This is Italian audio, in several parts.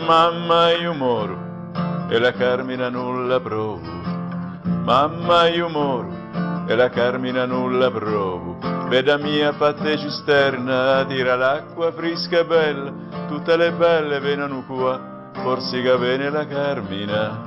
Mamma io moro e la Carmina nulla provo. Mamma io moro e la Carmina nulla provo. Veda mia fatte cisterna, tira l'acqua fresca e bella, tutte le belle venano qua, forse che viene la Carmina.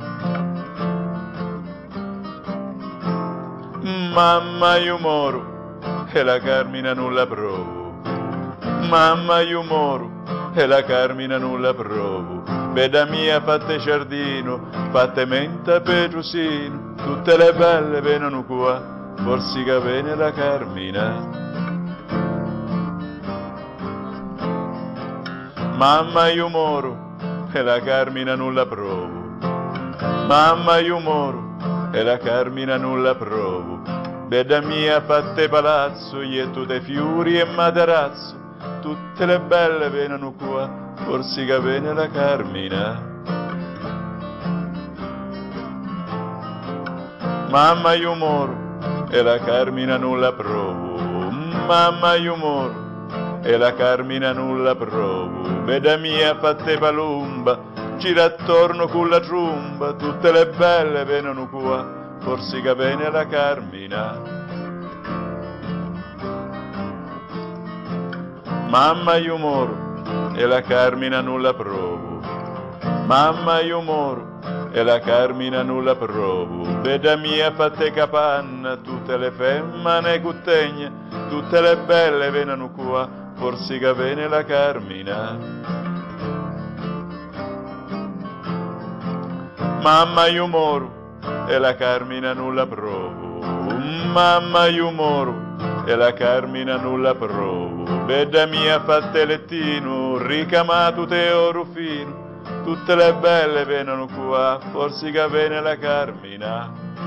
Mamma io moro e la Carmina nulla provo. Mamma io moro e la Carmina nulla provo. Veda mia fatte giardino, fatte menta petrosino, tutte le belle vengono qua, forse che viene la Carmina. Mamma io moro e la Carmina nulla provo. Mamma io moro e la Carmina nulla provo. Veda mia fatte palazzo, e tutte fiori e materazzo, tutte le belle vengono qua, forse che viene la Carmina. Mamma io moro e la Carmina nulla provo. Mamma io moro e la Carmina nulla provo. Veda mia fatte palumba, gira attorno con la tromba, tutte le belle vengono qua, forse che viene la Carmina. Mamma io moro e la Carmina nulla provo. Mamma io moro e la Carmina nulla provo. Veda mia fatte capanna, tutte le femmine cuttegne, tutte le belle vengono qua, forse che viene la Carmina. Mamma io moro e la Carmina nulla provo. Mamma io moro e la Carmina nulla provo. Veda mia fatte lettino, ricamato te oro fino, tutte le belle vengono qua, forse che viene la Carmina.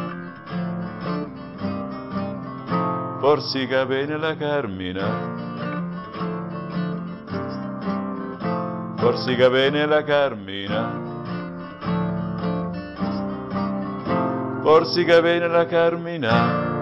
Forse che viene la Carmina. Forse che viene la Carmina. Forse che viene la Carmina.